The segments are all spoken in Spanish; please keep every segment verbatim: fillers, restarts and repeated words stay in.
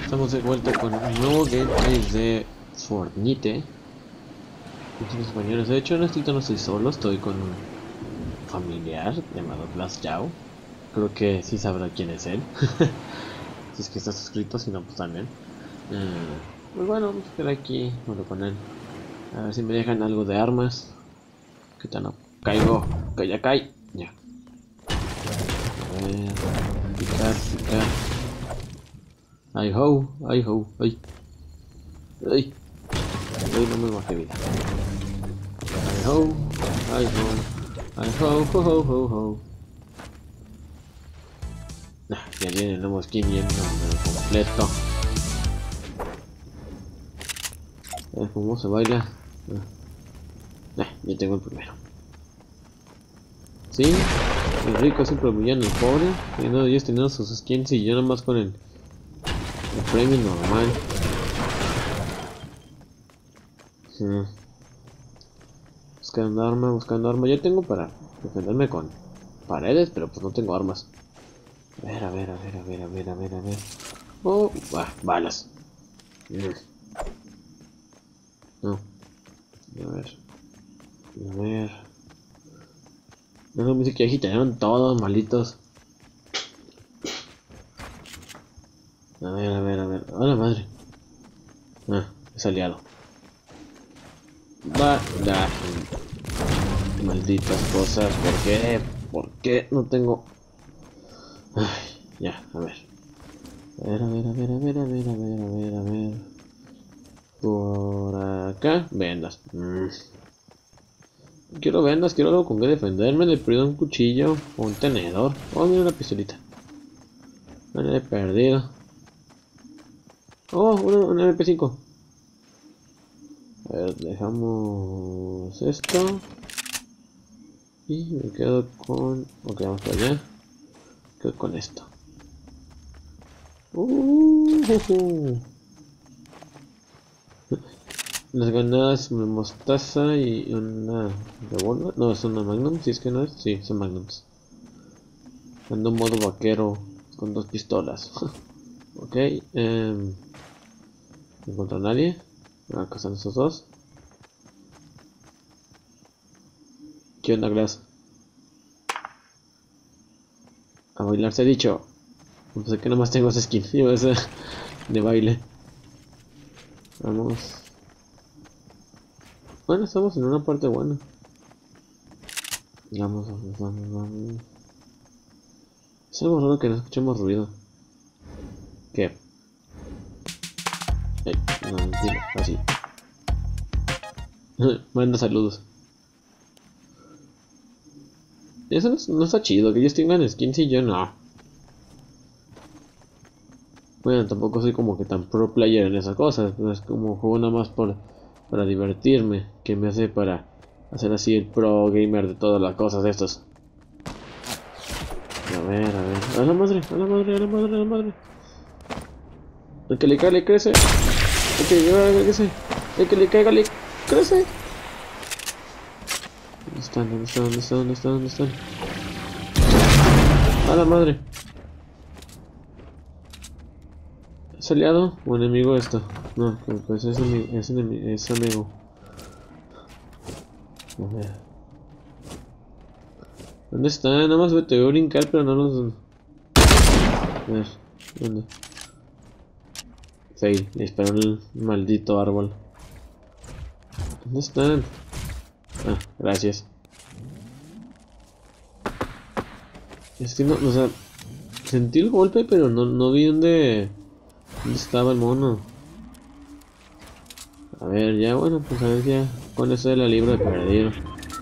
Estamos de vuelta con un nuevo gameplay de Fortnite. Muchos españoles. De hecho, en este no estoy solo, estoy con un familiar llamado Blas Yao. Creo que sí sabrá quién es él. Si es que está suscrito, si no, pues también. Eh, pues bueno, vamos a esperar aquí junto con él. A ver si me dejan algo de armas. Que tal no caigo, que ya cae. Ya. A ver, picar, picar. Ay ho, ay ho, ay. Ay. Ay, no me bajé vida. Ay ho, ay ho, ay ho, ho, ho, ho, ho. Nah, ya viene el nuevo skin y el nombre completo. A ver cómo se baila. Nah, ya tengo el primero. Sí, el rico siempre humillando al pobre. Teniendo ellos teniendo sus skins y yo nomás con el, el premio normal. Hmm. Buscando arma, buscando arma. Yo tengo para defenderme con paredes, pero pues no tengo armas. A ver, a ver, a ver, a ver, a ver, a ver, a ver. Oh, bah, balas. Mm. No. A ver. A ver. No, no me dice que agitaron todos, malditos. A ver, a ver, a ver. ¡A la madre! Ah, es aliado. Va, da. Malditas cosas. ¿Por qué? ¿Por qué no tengo? Ay, ya, a ver. A ver, a ver, a ver, a ver, a ver, a ver, a ver, a ver. Por acá, vendas. Mm. Quiero vendas, quiero algo con que defenderme. Le pido un cuchillo o un tenedor. Oh, mira una pistolita. No le he perdido. Oh, una, una M P cinco. A ver, dejamos esto. Y me quedo con... Ok, vamos para allá. Me quedo con esto. Uh, uh, uh. Las granadas, una mostaza y una revólver. No, es una magnum, si es que no es. Sí, son magnums. Ando en modo vaquero con dos pistolas. Ok, eh, no encuentro a nadie. Acá están esos dos. ¿Qué onda, Glass? A bailar se ha dicho. Pues que nomás tengo esa skin. Yo esa de baile. Vamos. Bueno, estamos en una parte buena. Vamos, vamos, vamos, vamos. Es algo raro que no escuchemos ruido. ¿Qué? Ay, no, mentira, así. Manda saludos. Eso no, no está chido, que ellos tengan skins y yo no. Bueno, tampoco soy como que tan pro player en esas cosas. No es como juego nada más por, para divertirme. Que me hace para hacer así el pro gamer de todas las cosas de estos. A ver, a ver. A la madre, a la madre, a la madre, a la madre. El que le cae le crece. El que le caiga le crece. El que le caiga le crece. ¿Dónde están? ¿Dónde están? ¿Dónde están? ¿Dónde están? ¿Dónde están? A la madre. ¿Es aliado o enemigo esto? No, pues es, enemigo, es, enemigo, es amigo. A ver. ¿Dónde están? Nada más te voy a brincar, pero no los... A ver, ¿dónde? Fail, disparó el maldito árbol. ¿Dónde están? Ah, gracias. Es que no, o sea, sentí el golpe, pero no, no vi dónde, dónde estaba el mono. A ver, ya bueno, pues a ver ya con eso de la libra de perdido.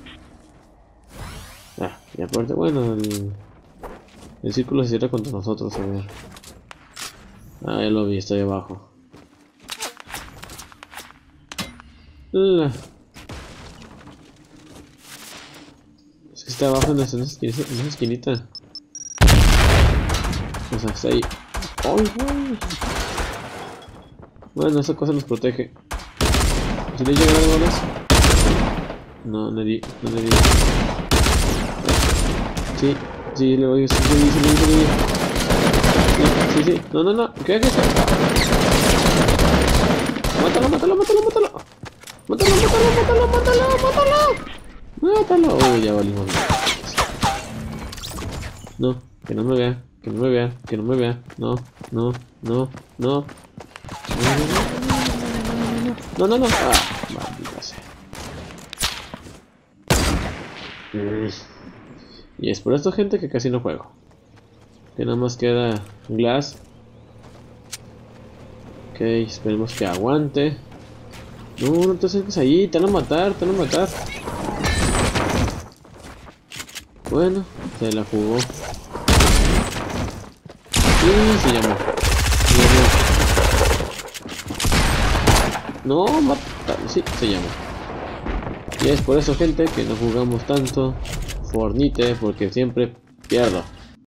Ah, y aparte, bueno, el, el círculo se cierra contra nosotros, a ver. Ah, ya lo vi, está ahí abajo. La... Es que está abajo en esa, en esa esquinita. En esa esquinita. O sea, está ahí. ¡Ay, güey! Bueno, esa cosa nos protege. ¿Si le llega algo más? No, no le di, no le di. Sí, sí, le voy, sí, sí, sí, sí, sí, sí, sí, sí, no, no, no, ¿qué es eso? Mátalo, mátalo, mátalo, mátalo. Mátalo, mátalo, mátalo, mátalo, mátalo. Mátalo. Uy, ya valimos. No, que no me vea, que no me vea, que no me vea. No, no, no, no. No, no, no. Ah, maldita sea. Y es por esto, gente, que casi no juego. Que nada más queda Glass. Ok, esperemos que aguante. No, no te acerques ahí, te van a matar, te van a matar. Bueno, se la jugó. Sí, se llamó. Se llamó. No, mata. Sí, se llamó. Y es por eso, gente, que no jugamos tanto Fortnite, porque siempre pierdo.